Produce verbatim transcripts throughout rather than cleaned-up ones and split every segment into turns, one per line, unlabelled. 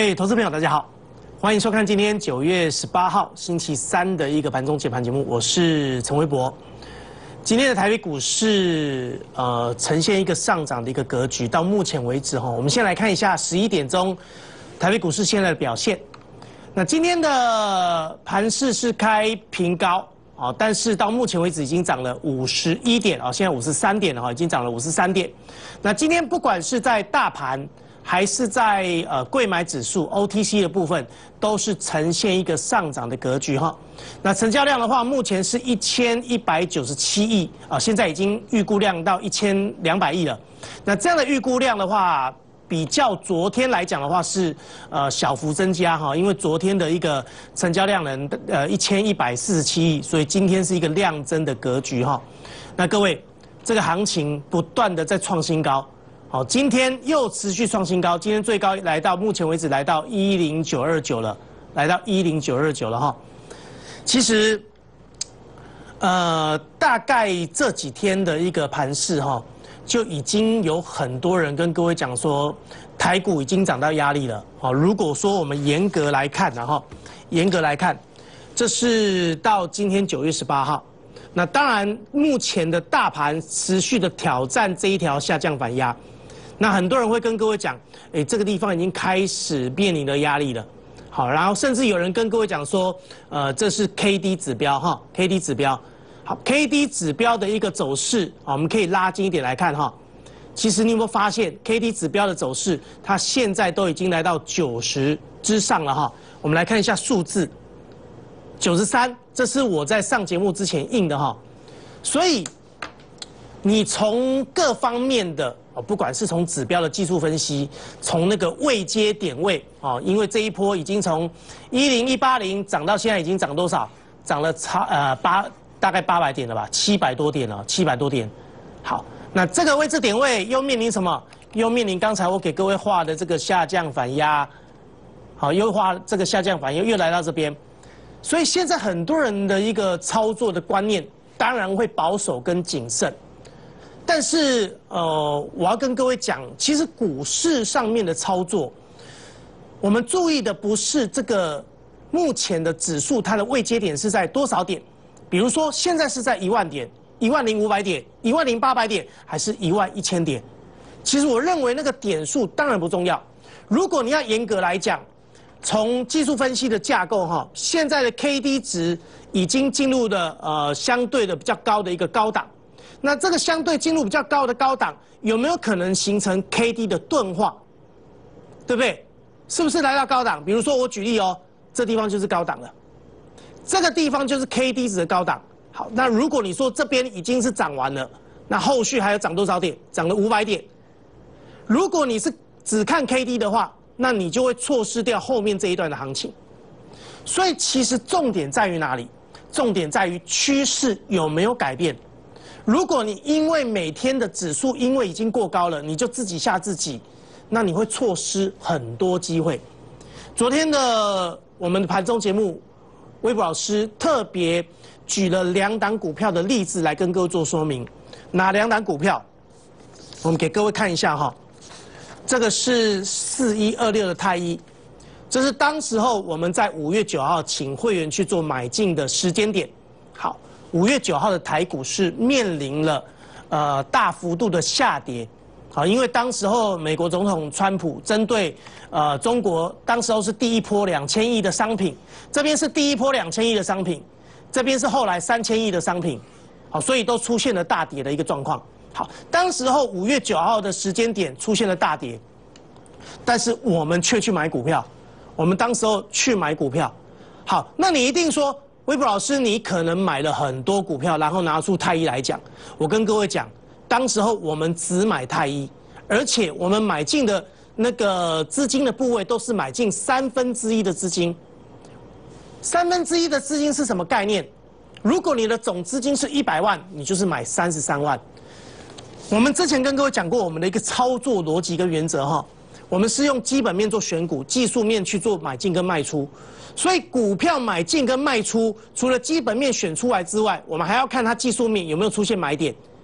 位投资朋友，大家好，欢迎收看今天九月十八号星期三的一个盘中解盘节目，我是陈微博。今天的台北股市呃呈现一个上涨的一个格局，到目前为止哈，我们先来看一下十一点钟台北股市现在的表现。那今天的盘势是开平高啊，但是到目前为止已经涨了五十一点啊，现在五十三点了哈，已经涨了五十三点。那今天不管是在大盘还是在呃柜买指数 O T C 的部分，都是呈现一个上涨的格局哈。那成交量的话，目前是一千一百九十七亿啊，现在已经预估量到一千两百亿了。那这样的预估量的话，比较昨天来讲的话是呃小幅增加哈，因为昨天的一个成交量呢呃一千一百四十七亿，所以今天是一个量增的格局哈。那各位，这个行情不断的在创新高。好，今天又持续创新高，今天最高来到目前为止来到一零九二九了，来到一零九二九了哈。其实，呃，大概这几天的一个盘势哈，就已经有很多人跟各位讲说，台股已经涨到压力了。好，如果说我们严格来看，然后严格来看，这是到今天九月十八号。那当然，目前的大盘持续的挑战这一条下降反压。那很多人会跟各位讲，哎，这个地方已经开始面临的压力了。好，然后甚至有人跟各位讲说，呃，这是 K D 指标哈 ，K D 指标。好 ，K D 指标的一个走势，好，我们可以拉近一点来看哈。其实你有没有发现 ，K D 指标的走势，它现在都已经来到九十之上了哈。我们来看一下数字，九十三，这是我在上节目之前印的哈。所以，你从各方面的。不管是从指标的技术分析，从那个位阶点位啊，因为这一波已经从一零一八零涨到现在已经涨多少？涨了超呃八大概八百点了吧，七百多点了，七百多点。好，那这个位置点位又面临什么？又面临刚才我给各位画的这个下降反压，好，又画这个下降反压又来到这边，所以现在很多人的一个操作的观念，当然会保守跟谨慎。但是，呃，我要跟各位讲，其实股市上面的操作，我们注意的不是这个目前的指数它的位阶点是在多少点，比如说现在是在一万点、一万零五百点、一万零八百点，还是一万一千点？其实我认为那个点数当然不重要。如果你要严格来讲，从技术分析的架构哈，现在的 K D 值已经进入了呃相对的比较高的一个高档。那这个相对进入比较高的高档，有没有可能形成 K D 的钝化？对不对？是不是来到高档？比如说我举例哦，这地方就是高档了，这个地方就是 K D 值的高档。好，那如果你说这边已经是涨完了，那后续还要涨多少点？涨了五百点。如果你是只看 K D 的话，那你就会错失掉后面这一段的行情。所以其实重点在于哪里？重点在于趋势有没有改变。如果你因为每天的指数因为已经过高了，你就自己吓自己，那你会错失很多机会。昨天的我们的盘中节目，微博老师特别举了两档股票的例子来跟各位做说明。哪两档股票？我们给各位看一下哈。这个是四一二六的太一，这是当时候我们在五月九号请会员去做买进的时间点。好。五月九号的台股是面临了，呃大幅度的下跌，好，因为当时候美国总统川普针对呃中国，当时候是第一波两千亿的商品，这边是第一波两千亿的商品，这边是后来三千亿的商品，好，所以都出现了大跌的一个状况。好，当时候五月九号的时间点出现了大跌，但是我们却去买股票，我们当时候去买股票，好，那你一定说。微博老师，你可能买了很多股票，然后拿出太一来讲。我跟各位讲，当时候我们只买太一，而且我们买进的那个资金的部位都是买进三分之一的资金。三分之一的资金是什么概念？如果你的总资金是一百万，你就是买三十三万。我们之前跟各位讲过我们的一个操作逻辑跟原则哈，我们是用基本面做选股，技术面去做买进跟卖出。所以股票买进跟卖出，除了基本面选出来之外，我们还要看它技术面有没有出现买点。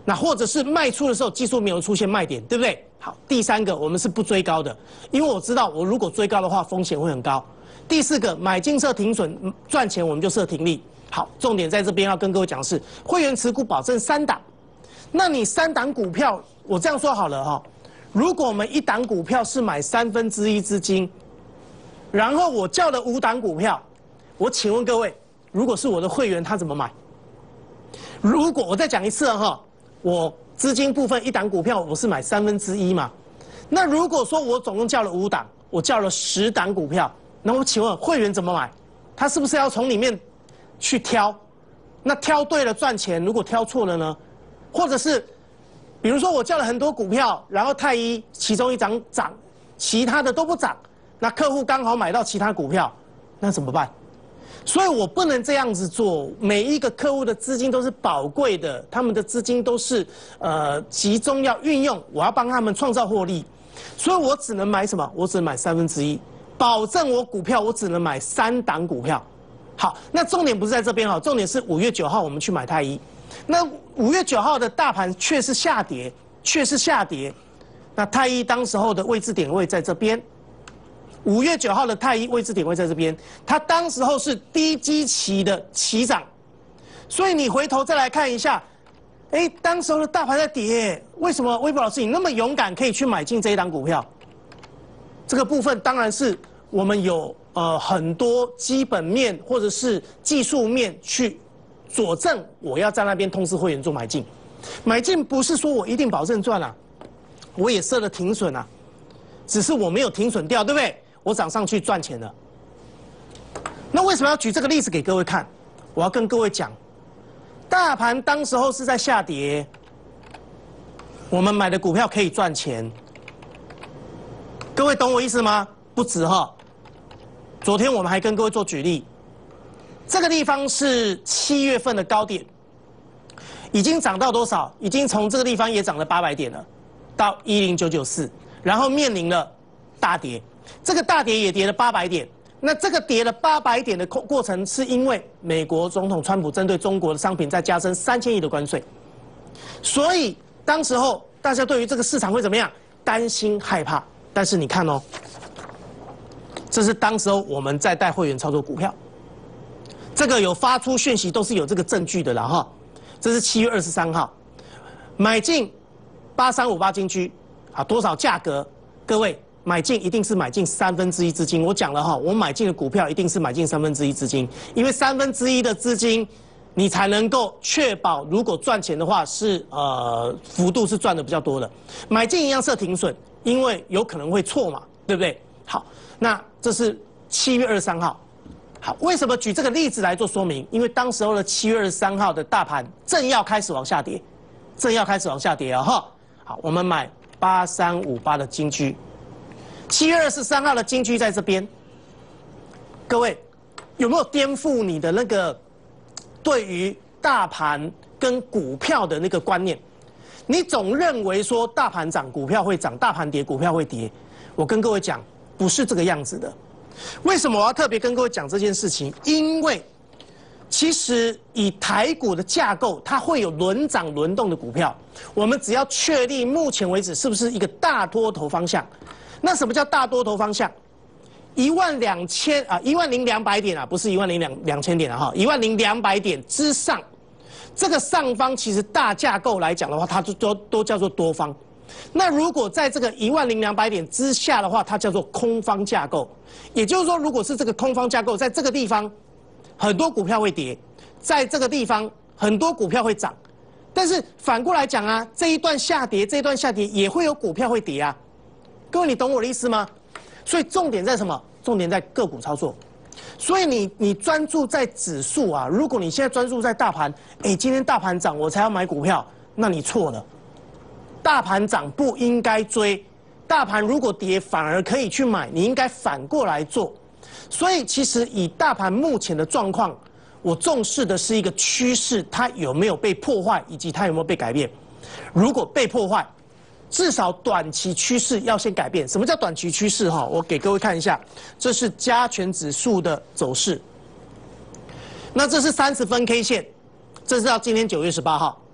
那或者是卖出的时候技术没有出现卖点，对不对？好，第三个我们是不追高的，因为我知道我如果追高的话风险会很高。第四个买进设停损，赚钱我们就设停利。好，重点在这边要跟各位讲的是会员持股保证三档，那你三档股票，我这样说好了哈，如果我们一档股票是买三分之一资金，然后我叫了五档股票，我请问各位，如果是我的会员他怎么买？如果我再讲一次哈。我资金部分一档股票我是买三分之一嘛，那如果说我总共叫了五档，我叫了十档股票，那我请问会员怎么买？他是不是要从里面去挑？那挑对了赚钱，如果挑错了呢？或者是，比如说我叫了很多股票，然后太一其中一档涨，其他的都不涨，那客户刚好买到其他股票，那怎么办？所以我不能这样子做，每一个客户的资金都是宝贵的，他们的资金都是呃集中要运用，我要帮他们创造获利，所以我只能买什么？我只能买三分之一，保证我股票我只能买三档股票。好，那重点不是在这边哈，重点是五月九号我们去买太一，那五月九号的大盘却是下跌，却是下跌，那太一当时候的位置点位在这边。五月九号的太一位置点位在这边，它当时候是低基期的起涨，所以你回头再来看一下，哎，当时候的大盘在跌，为什么微博老师你那么勇敢可以去买进这一档股票？这个部分当然是我们有呃很多基本面或者是技术面去佐证，我要在那边通知会员做买进，买进不是说我一定保证赚啊，我也设了停损啊，只是我没有停损掉，对不对？我涨上去赚钱了。那为什么要举这个例子给各位看？我要跟各位讲，大盘当时候是在下跌，我们买的股票可以赚钱。各位懂我意思吗？不止哈。昨天我们还跟各位做举例，这个地方是七月份的高点，已经涨到多少？已经从这个地方也涨了八百点了，到一零九九四，然后面临了大跌。这个大跌也跌了八百点，那这个跌了八百点的过程，是因为美国总统川普针对中国的商品再加征三千亿的关税，所以当时候大家对于这个市场会怎么样？担心害怕。但是你看哦，这是当时候我们在带会员操作股票，这个有发出讯息都是有这个证据的了哈。这是七月二十三号，买进八三五八金居，啊多少价格？各位。买进一定是买进三分之一资金，我讲了哈，我买进的股票一定是买进三分之一资金，因为三分之一的资金，你才能够确保如果赚钱的话是呃幅度是赚的比较多的。买进一样设停损，因为有可能会错嘛，对不对？好，那这是七月二十三号。好，为什么举这个例子来做说明？因为当时候的七月二十三号的大盘正要开始往下跌，正要开始往下跌啊哈。好，我们买八三五八的金居。七月二十三号的金居在这边，各位有没有颠覆你的那个对于大盘跟股票的那个观念？你总认为说大盘涨股票会涨，大盘跌股票会跌。我跟各位讲，不是这个样子的。为什么我要特别跟各位讲这件事情？因为其实以台股的架构，它会有轮涨轮动的股票。我们只要确立目前为止是不是一个大多头方向。那什么叫大多头方向？一万两千啊，一万零两百点啊，不是一万零两两千点啊哈，一万零两百点之上，这个上方其实大架构来讲的话，它就都都叫做多方。那如果在这个一万零两百点之下的话，它叫做空方架构。也就是说，如果是这个空方架构，在这个地方，很多股票会跌，在这个地方很多股票会涨。但是反过来讲啊，这一段下跌，这一段下跌也会有股票会跌啊。各位，你懂我的意思吗？所以重点在什么？重点在个股操作。所以你你专注在指数啊，如果你现在专注在大盘，哎，今天大盘涨我才要买股票，那你错了。大盘涨不应该追，大盘如果跌反而可以去买，你应该反过来做。所以其实以大盘目前的状况，我重视的是一个趋势，它有没有被破坏，以及它有没有被改变。如果被破坏，至少短期趋势要先改变。什么叫短期趋势？哈，我给各位看一下，这是加权指数的走势。那这是三十分 K 线，这是到今天九月十八号。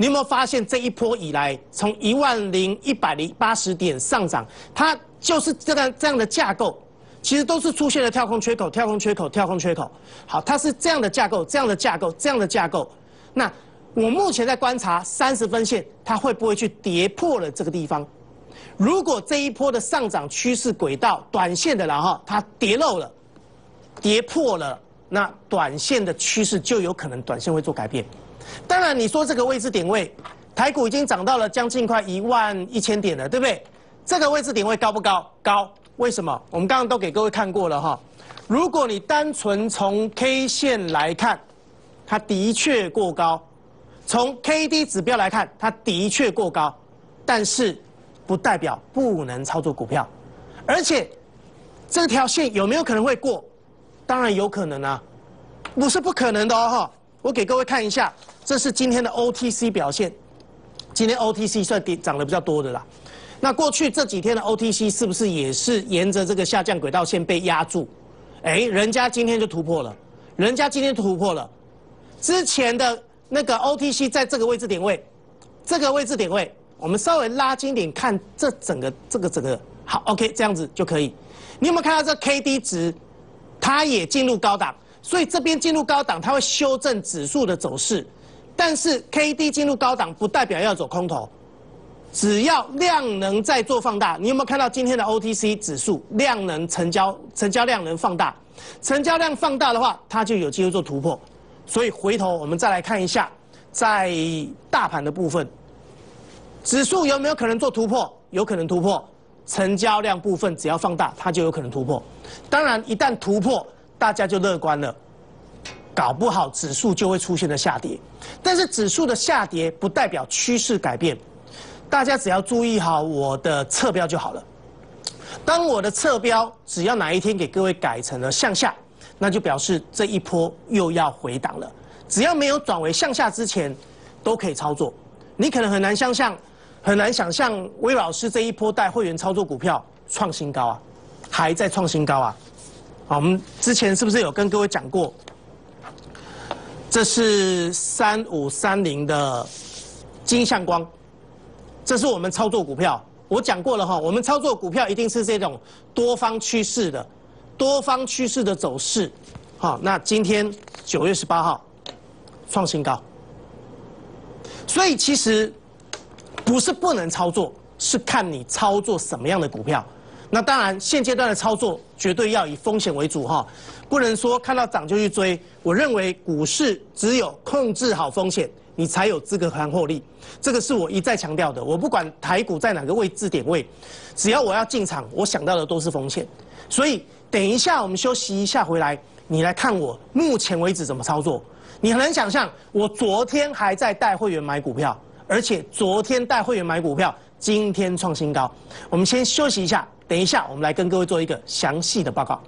你有没有发现这一波以来，从一万零一百零八十点上涨，它就是这个这样的架构，其实都是出现了跳空缺口、跳空缺口、跳空缺口。好，它是这样的架构、这样的架构、这样的架构。那我目前在观察三十分线，它会不会去跌破了这个地方？如果这一波的上涨趋势轨道，短线的然后它跌漏了、跌破了，那短线的趋势就有可能短线会做改变。当然，你说这个位置点位，台股已经涨到了将近快一万一千点了，对不对？这个位置点位高不高？高。为什么？我们刚刚都给各位看过了哈。如果你单纯从 K 线来看，它的确过高；从 K D 指标来看，它的确过高，但是不代表不能操作股票。而且这条线有没有可能会过？当然有可能啊，不是不可能的哦哈。我给各位看一下，这是今天的 O T C 表现。今天 O T C 算跌涨得比较多的啦。那过去这几天的 O T C 是不是也是沿着这个下降轨道线被压住？哎，人家今天就突破了，人家今天突破了。之前的那个 O T C 在这个位置点位，这个位置点位，我们稍微拉近点看这整个这个整个好 ，OK， 这样子就可以。你有没有看到这 K D 值？它也进入高档。所以这边进入高档，它会修正指数的走势，但是 K D 进入高档不代表要走空头，只要量能再做放大，你有没有看到今天的 O T C 指数量能成交成交量能放大，成交量放大的话，它就有机会做突破。所以回头我们再来看一下，在大盘的部分，指数有没有可能做突破？有可能突破，成交量部分只要放大，它就有可能突破。当然，一旦突破，大家就乐观了，搞不好指数就会出现了下跌。但是指数的下跌不代表趋势改变，大家只要注意好我的侧标就好了。当我的侧标只要哪一天给各位改成了向下，那就表示这一波又要回档了。只要没有转为向下之前，都可以操作。你可能很难想象，很难想象威老师这一波带会员操作股票创新高啊，还在创新高啊。好，我们之前是不是有跟各位讲过？这是三五三零的金相光，这是我们操作股票。我讲过了哈，我们操作股票一定是这种多方趋势的，多方趋势的走势。好，那今天九月十八号创新高，所以其实不是不能操作，是看你操作什么样的股票。那当然，现阶段的操作绝对要以风险为主哈，不能说看到涨就去追。我认为股市只有控制好风险，你才有资格谈获利。这个是我一再强调的。我不管台股在哪个位置点位，只要我要进场，我想到的都是风险。所以等一下我们休息一下回来，你来看我目前为止怎么操作。你很难想象，我昨天还在带会员买股票，而且昨天带会员买股票，今天创新高。我们先休息一下。等一下，我们来跟各位做一个详细的报告。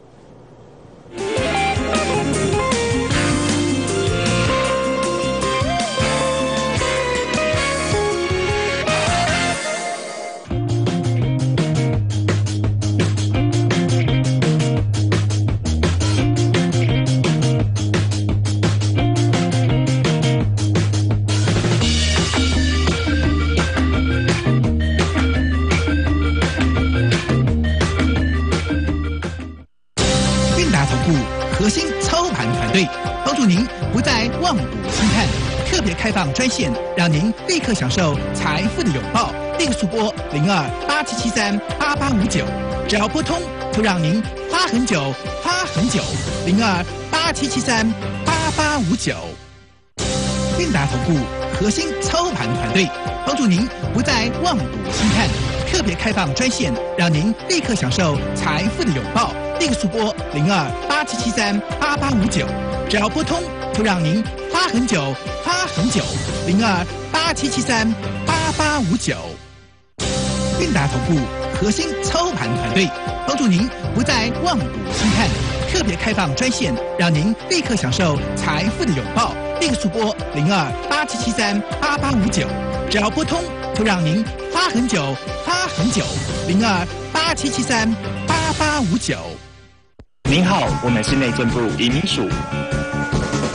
核心操盘团队帮助您不再望股兴叹，特别开放专线，让您立刻享受财富的拥抱。立刻速拨零二八七七三八八五九，只要拨通，就让您花很久，花很久。零二八七七三八八五九。韵达投顾核心操盘团队帮助您不再望股兴叹，特别开放专线，让您立刻享受财富的拥抱。立刻速拨零二八七七三八八五九，只要拨通，就让您花很久，花很久。零二八七七三八八五九。韵达投顾核心操盘团队帮助您不再望股兴叹，特别开放专线，让您立刻享受财富的拥抱。立刻速拨零二八七七三八八五九，只要拨通，就让您花很久，花很久。零二八七七三八八五九。
您好，我们是内政部移民署。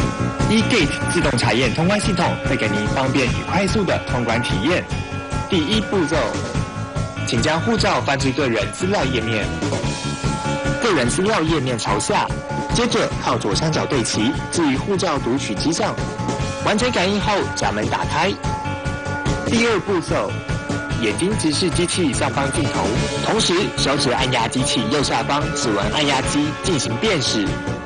eGate 自动查验通关系统会给您方便与快速的通关体验。第一步骤，请将护照翻至个人资料页面，个人资料页面朝下，接着靠左上角对齐，置于护照读取机上。完成感应后，闸门打开。第二步骤，眼睛直视机器上方镜头，同时手指按压机器右下方指纹按压机进行辨识。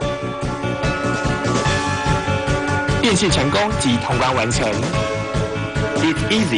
辨识成功及通关完成。It's easy。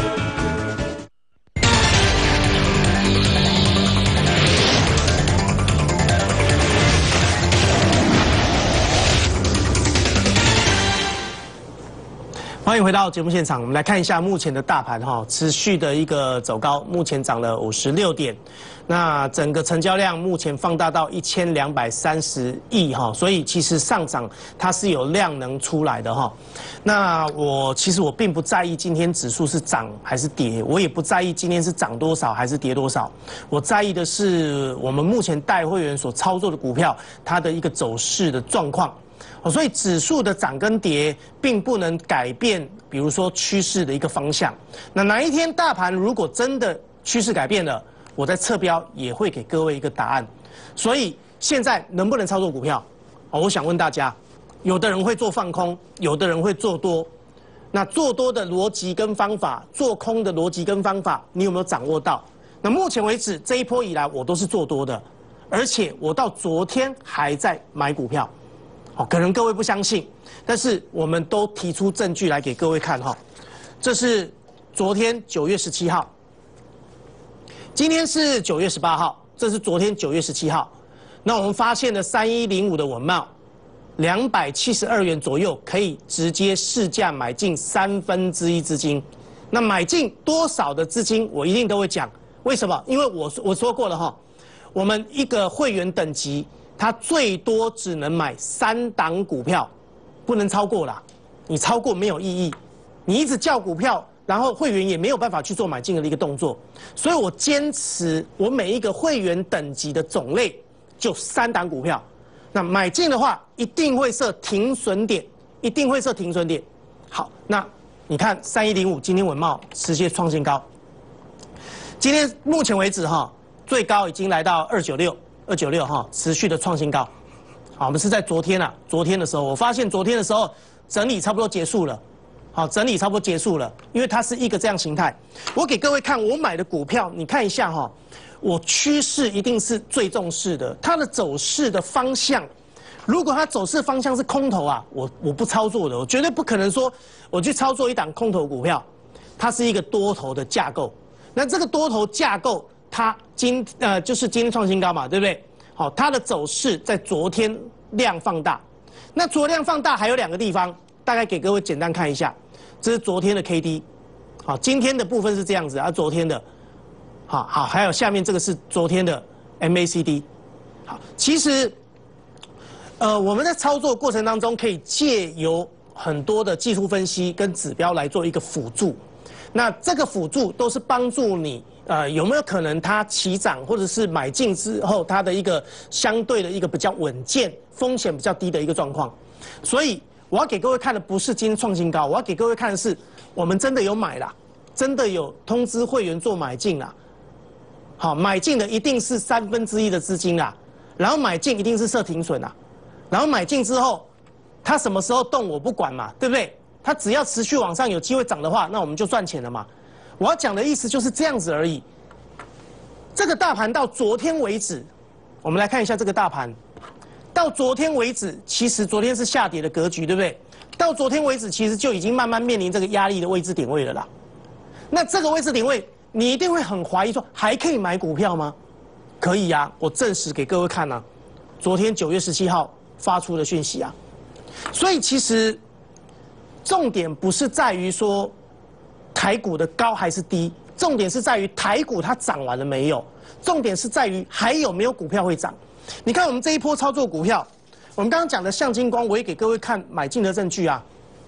欢迎回到节目现场，我们来看一下目前的大盘哈，持续的一个走高，目前涨了五十六点，那整个成交量目前放大到一千两百三十亿哈，所以其实上涨它是有量能出来的哈。那我其实我并不在意今天指数是涨还是跌，我也不在意今天是涨多少还是跌多少，我在意的是我们目前带会员所操作的股票它的一个走势的状况。所以指数的涨跟跌并不能改变，比如说趋势的一个方向。那哪一天大盘如果真的趋势改变了，我在侧标也会给各位一个答案。所以现在能不能操作股票？我想问大家，有的人会做放空，有的人会做多。那做多的逻辑跟方法，做空的逻辑跟方法，你有没有掌握到？那目前为止这一波以来，我都是做多的，而且我到昨天还在买股票。哦，可能各位不相信，但是我们都提出证据来给各位看哈。这是昨天九月十七号，今天是九月十八号，这是昨天九月十七号。那我们发现了三一零五的文茂，两百七十二元左右可以直接市价买进三分之一资金。那买进多少的资金，我一定都会讲。为什么？因为我我说过了哈，我们一个会员等级。它最多只能买三档股票，不能超过啦。你超过没有意义，你一直叫股票，然后会员也没有办法去做买进的一个动作。所以我坚持，我每一个会员等级的种类就三档股票。那买进的话，一定会设停损点，一定会设停损点。好，那你看三一零五今天文茂直接创新高，今天目前为止哈，最高已经来到二九六。二九六哈，持续的创新高。好，我们是在昨天啊，昨天的时候，我发现昨天的时候整理差不多结束了。好，整理差不多结束了，因为它是一个这样形态。我给各位看我买的股票，你看一下哈，我趋势一定是最重视的，它的走势的方向。如果它走势方向是空头啊，我我不操作的，我绝对不可能说我去操作一档空头股票，它是一个多头的架构。那这个多头架构。它今呃就是今天创新高嘛，对不对？好，它的走势在昨天量放大，那除了量放大还有两个地方，大概给各位简单看一下。这是昨天的 K D， 好，今天的部分是这样子，而、啊、昨天的，好好还有下面这个是昨天的 M A C D， 好，其实呃我们在操作过程当中可以借由很多的技术分析跟指标来做一个辅助，那这个辅助都是帮助你。呃，有没有可能它起涨，或者是买进之后，它的一个相对的一个比较稳健、风险比较低的一个状况？所以我要给各位看的不是今天创新高，我要给各位看的是我们真的有买啦，真的有通知会员做买进啦。好，买进的一定是三分之一的资金啦，然后买进一定是设停损啦，然后买进之后，它什么时候动我不管嘛，对不对？它只要持续往上有机会涨的话，那我们就赚钱了嘛。我要讲的意思就是这样子而已。这个大盘到昨天为止，我们来看一下这个大盘。到昨天为止，其实昨天是下跌的格局，对不对？到昨天为止，其实就已经慢慢面临这个压力的位置点位了啦。那这个位置点位，你一定会很怀疑说，还可以买股票吗？可以啊，我证实给各位看啊。昨天九月十七号发出的讯息啊。所以其实重点不是在于说。台股的高还是低？重点是在于台股它涨完了没有？重点是在于还有没有股票会涨？你看我们这一波操作股票，我们刚刚讲的向金光，我也给各位看买进的证据啊。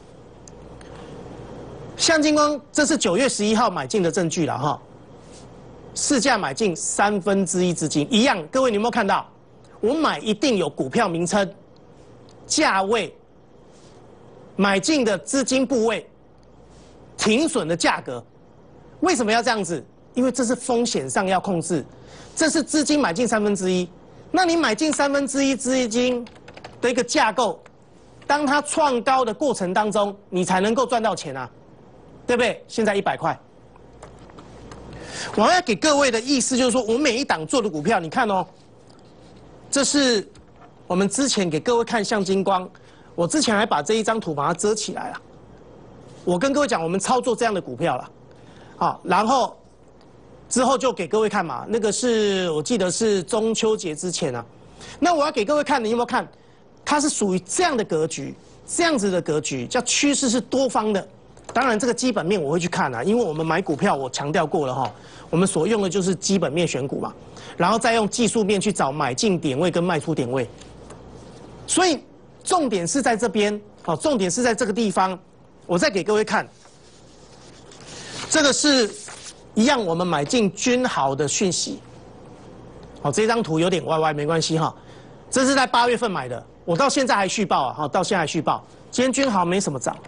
向金光这是九月十一号买进的证据了哈，市价买进三分之一资金，一样，各位你有没有看到？我买一定有股票名称、价位， 买进的资金部位、停损的价格。为什么要这样子？因为这是风险上要控制，这是资金买进三分之一。那你买进三分之一资金的一个架构，当它创高的过程当中，你才能够赚到钱啊，对不对？现在一百块。我要给各位的意思就是说，我每一档做的股票，你看哦，这是我们之前给各位看像金光，我之前还把这一张图把它遮起来了。我跟各位讲，我们操作这样的股票了，好，然后之后就给各位看嘛，那个是我记得是中秋节之前啊。那我要给各位看，你有没有看？它是属于这样的格局，这样子的格局，叫趋势是多方的。当然，这个基本面我会去看啊，因为我们买股票，我强调过了哈，我们所用的就是基本面选股嘛，然后再用技术面去找买进点位跟卖出点位。所以重点是在这边，好，重点是在这个地方。我再给各位看，这个是一样，我们买进君豪的讯息。好，这张图有点歪歪，没关系哈。这是在八月份买的，我到现在还续报啊，好，到现在还续报。今天君豪没什么涨。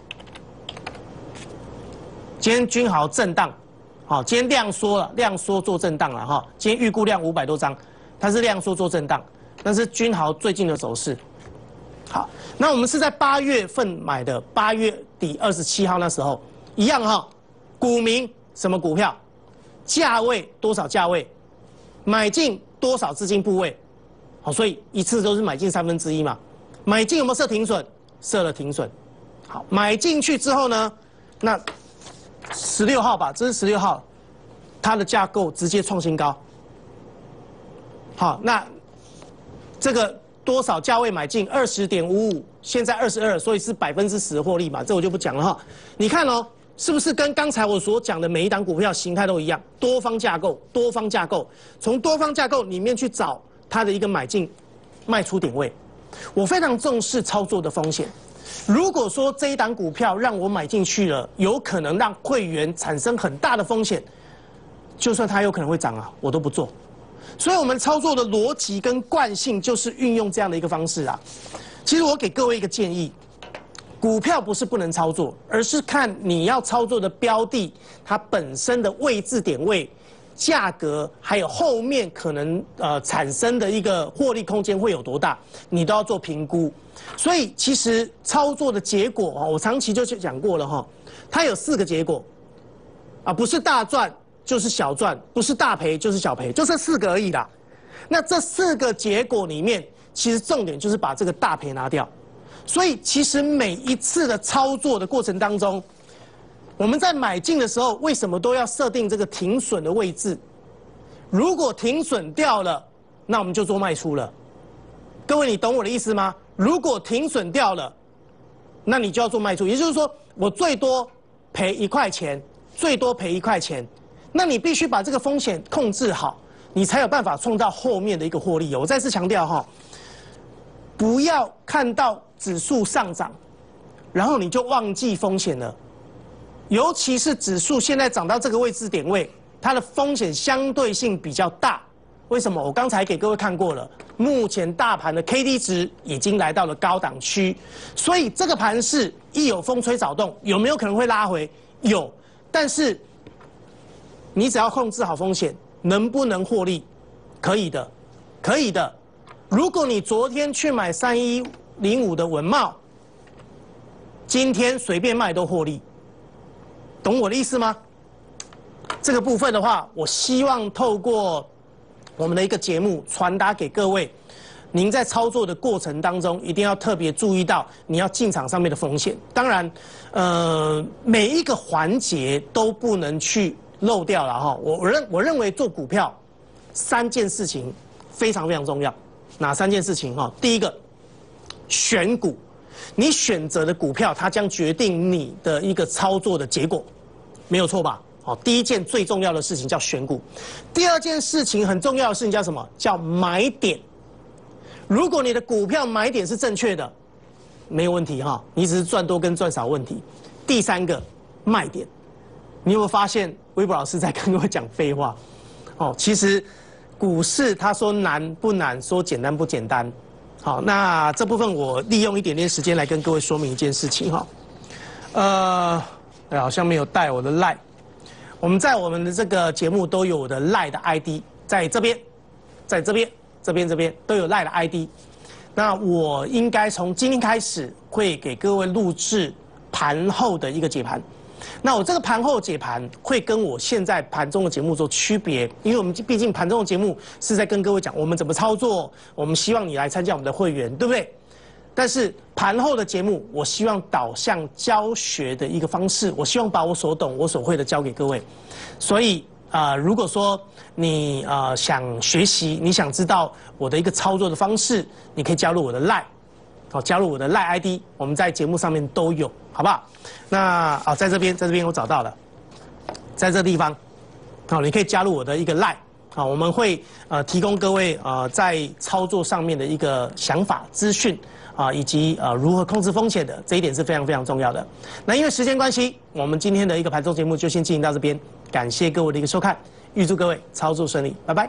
今天君豪震荡，好，今天量缩了，量缩做震荡了哈。今天预估量五百多张，它是量缩做震荡，那是君豪最近的走势。好，那我们是在八月份买的，八月底二十七号那时候一样哈。股民什么股票，价位多少价位，买进多少资金部位，好，所以一次都是买进三分之一嘛。买进有没有设停损？设了停损。好，买进去之后呢，那十六号吧，这是十六号，它的架构直接创新高。好，那这个多少价位买进？二十点五五，现在二十二，所以是百分之十的获利嘛，这我就不讲了哈。你看哦，是不是跟刚才我所讲的每一档股票形态都一样？多方架构，多方架构，从多方架构里面去找它的一个买进、卖出点位。我非常重视操作的风险。如果说这一档股票让我买进去了，有可能让会员产生很大的风险，就算它有可能会涨啊，我都不做。所以我们操作的逻辑跟惯性就是运用这样的一个方式啊。其实我给各位一个建议，股票不是不能操作，而是看你要操作的标的它本身的位置点位、价格，还有后面可能呃产生的一个获利空间会有多大，你都要做评估。所以其实操作的结果啊，我长期就讲过了哈，它有四个结果，啊，不是大赚就是小赚，不是大赔就是小赔，就这四个而已啦。那这四个结果里面，其实重点就是把这个大赔拿掉。所以其实每一次的操作的过程当中，我们在买进的时候，为什么都要设定这个停损的位置？如果停损掉了，那我们就做卖出了。各位，你懂我的意思吗？如果停损掉了，那你就要做卖出，也就是说，我最多赔一块钱，最多赔一块钱，那你必须把这个风险控制好，你才有办法创造后面的一个获利。我再次强调哈，不要看到指数上涨，然后你就忘记风险了。尤其是指数现在涨到这个位置点位，它的风险相对性比较大。为什么？我刚才给各位看过了，目前大盘的 K D 值已经来到了高档区，所以这个盘势一有风吹草动，有没有可能会拉回？有，但是你只要控制好风险，能不能获利？可以的，可以的。如果你昨天去买三一零五的文茂，今天随便卖都获利。懂我的意思吗？这个部分的话，我希望透过我们的一个节目传达给各位，您在操作的过程当中，一定要特别注意到你要进场上面的风险。当然，呃，每一个环节都不能去漏掉了哈。我我认我认为做股票三件事情非常非常重要。哪三件事情哈？第一个，选股，你选择的股票，它将决定你的一个操作的结果，没有错吧？好，第一件最重要的事情叫选股，第二件事情很重要的事情叫什么？叫买点。如果你的股票买点是正确的，没有问题哈，你只是赚多跟赚少问题。第三个，卖点，你有没有发现微博老师在跟我讲废话？哦，其实股市他说难不难，说简单不简单， 好，那这部分我利用一点点时间来跟各位说明一件事情哈。呃，好像没有带我的 LINE。我们在我们的这个节目都有我的 LINE 的 I D， 在这边，在这边，这边这边都有 LINE 的 I D。那我应该从今天开始会给各位录制盘后的一个解盘。那我这个盘后解盘会跟我现在盘中的节目做区别，因为我们毕竟盘中的节目是在跟各位讲我们怎么操作，我们希望你来参加我们的会员，对不对？但是盘后的节目，我希望导向教学的一个方式，我希望把我所懂、我所会的教给各位。所以啊、呃，如果说你呃想学习，你想知道我的一个操作的方式，你可以加入我的 LINE， 好，加入我的 LINE I D， 我们在节目上面都有，好不好？那啊，在这边，在这边我找到了，在这地方，好，你可以加入我的一个 LINE。好，我们会呃提供各位呃在操作上面的一个想法、资讯啊，以及呃如何控制风险的，这一点是非常非常重要的。那因为时间关系，我们今天的一个盘中节目就先进行到这边，感谢各位的一个收看，预祝各位操作顺利，拜拜。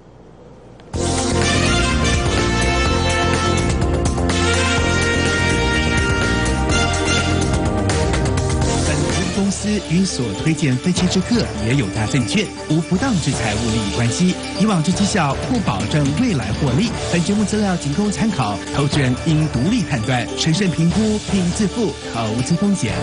公司与所推荐分期之客也有大证券无不当之财务利益关系，以往之绩效不保证未来获利。本节目资料仅供参考，投资人应独立判断、审慎评估并自负投资风险。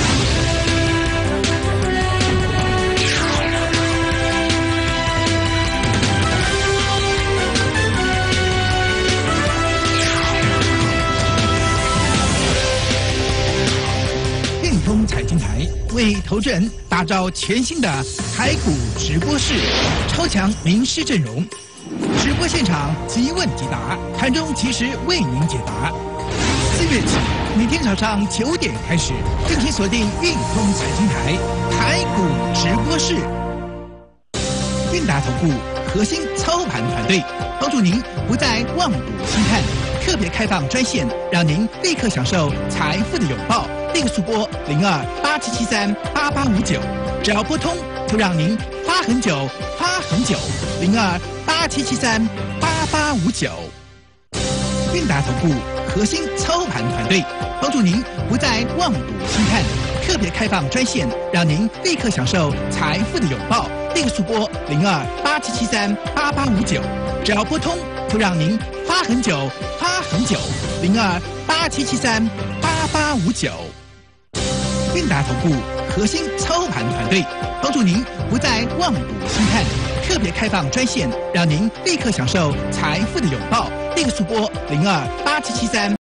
通财经台为投资人打造全新的台股直播室，超强名师阵容，直播现场即问即答，盘中及时为您解答。四月起，每天早上九点开始，敬请锁定运通财经台台股直播室。韵达投顾核心操盘团队，帮助您不再望赌兴叹，特别开放专线，让您立刻享受财富的拥抱。立刻速拨零二八七七三八八五九，只要拨通，就让您发很久，发很久。零二八七七三八八五九。韵达投顾核心操盘团队，帮助您不再望赌兴叹，特别开放专线，让您立刻享受财富的拥抱。立刻速拨零二八七七三八八五九，只要拨通，就让您发很久，发很久。零二八七七三八八五九。韵达投顾核心操盘团队，帮助您不再望赌兴叹，特别开放专线，让您立刻享受财富的拥抱。立刻速拨零二八七七三